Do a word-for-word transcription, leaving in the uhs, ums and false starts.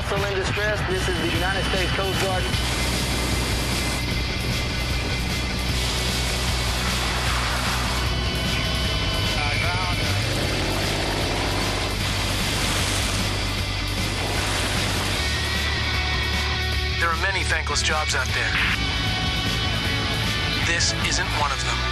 vessel in distress. This is the United States Coast Guard. There are many thankless jobs out there. This isn't one of them.